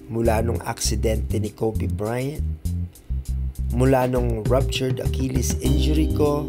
mula nung aksidente ni Kobe Bryant, mula nung ruptured Achilles injury ko,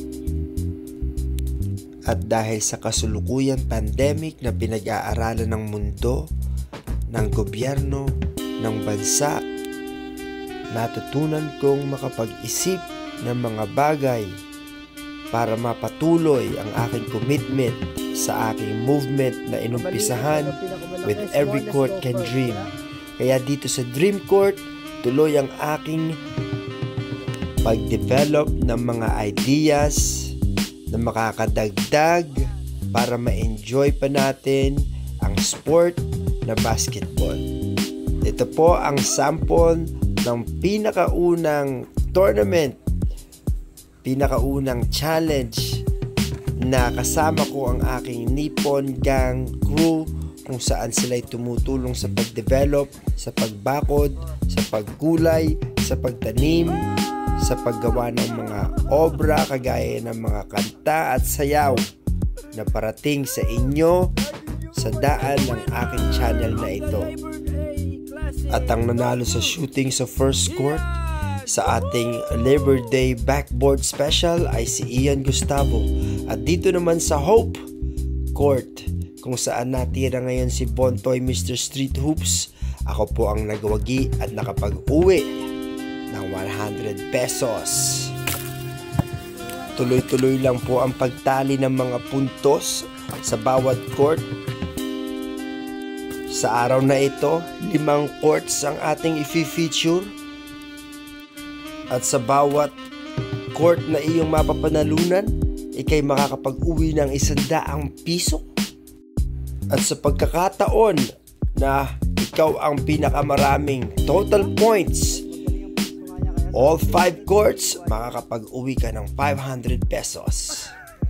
at dahil sa kasulukuyang pandemic na pinag-aaralan ng mundo, ng gobyerno, ng bansa, natutunan kong makapag-isip ng mga bagay para mapatuloy ang aking commitment sa aking movement na inumpisahan with Every Court Can Dream. Kaya dito sa Dream Court, tuloy ang aking pag-develop ng mga ideas na makakadagdag para ma-enjoy pa natin ang sport na basketball. Ito po ang sample ng pinakaunang tournament, pinakaunang challenge na kasama ko ang aking Nippon Gang crew, kung saan sila'y tumutulong sa pag-develop, sa pagbakod, sa paggulay, sa pagtanim, sa paggawa ng mga obra kagaya ng mga kanta at sayaw na parating sa inyo sa daan ng aking channel na ito. At ang nanalo sa shooting sa first court sa ating Labor Day Backboard Special ay si Ian Gustavo. At dito naman sa Hope Court, kung saan natira ngayon si Bontoy Mr. Street Hoops, ako po ang nagwagi at nakapag-uwi ng 100 pesos. Tuloy-tuloy lang po ang pagtali ng mga puntos sa bawat court. Sa araw na ito, 5 courts ang ating i-feature. At sa bawat court na iyong mapapanalunan, ikay makakapag-uwi ng 100 piso. At sa pagkakataon na ikaw ang pinakamaraming total points, all 5 courts, makakapag-uwi ka ng 500 pesos.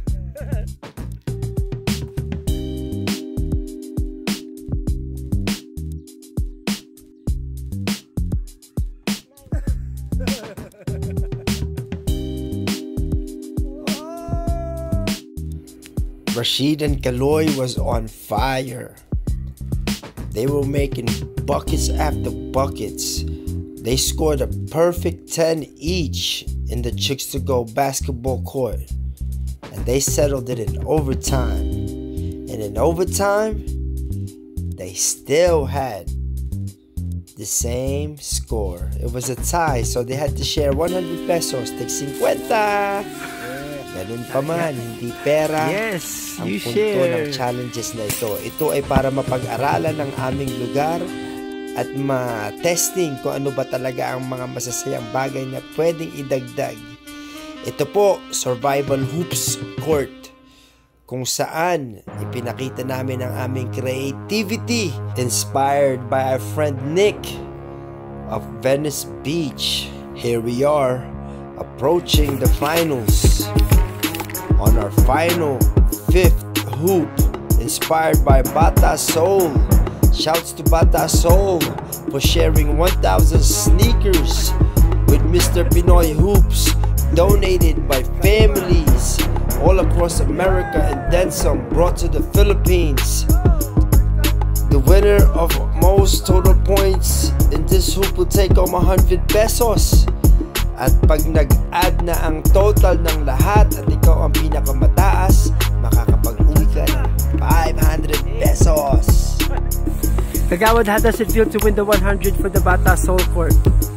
Rashid and Kaloy was on fire. They were making buckets after buckets. They scored a perfect 10 each in the Chicks to Go basketball court. And they settled it in overtime. And in overtime, they still had the same score. It was a tie, so they had to share 100 pesos. Tig 50. Ganun pa man, hindi pera. Yes, ang you punto share. ng challenges na ito. Ito ay para mapag-aralan ng aming lugar at ma-testing kung ano ba talaga ang mga masasayang bagay na pwedeng idagdag. Ito po, Survival Hoops Court, kung saan ipinakita namin ang aming creativity inspired by our friend Nick of Venice Beach. Here we are, approaching the finals on our final 5th hoop, inspired by Bata Soul. Shouts to Bata Soul for sharing 1,000 sneakers with Mr. Pinoy Hoops, donated by families all across America and then some, brought to the Philippines. The winner of most total points in this hoop will take home 100 pesos. At pag nag-add na ang total ng lahat at ikaw ang pinakamataas, makakapag-uwi ka ng 500 pesos. Kagawad, how does it feel to win the 100 for the Bata Soul Court?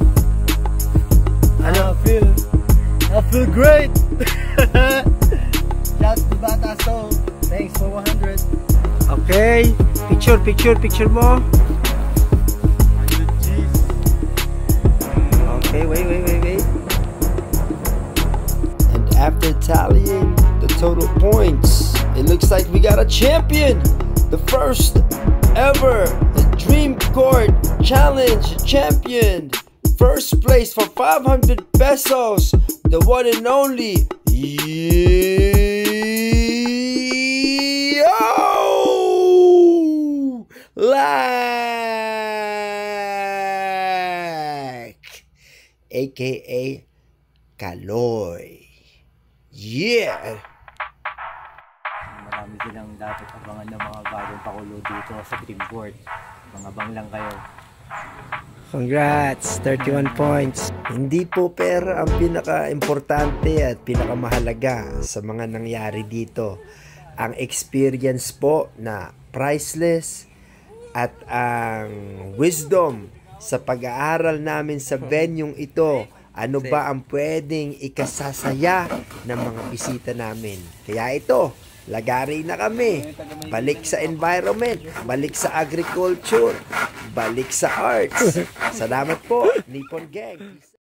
I feel great. Shouts to Bata Soul. Thanks for 100. Okay, picture mo. 100 G's. Okay, wait. And after tallying the total points, it looks like we got a champion. The first ever Dream Court Challenge champion. First place for 500 pesos. The one and only Yo Lack, aka Kaloy. Yeah! Marami silang dapat abangan ng mga bagong pakulo dito sa Dream Court. Mga bang lang kayo. Congrats, 31 points. Hindi po pera ang pinaka-importante at pinakamahalaga sa mga nangyari dito. Ang experience po na priceless at ang wisdom sa pag-aaral namin sa venueng ito. Ano ba ang pwedeng ikasasaya ng mga bisita namin? Kaya ito, lagari na kami. Balik sa environment, balik sa agriculture, balik sa arts. Salamat po, Nippon Gang.